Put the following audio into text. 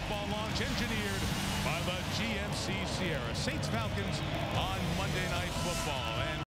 football launch engineered by the GMC Sierra. Saints Falcons on Monday Night Football. And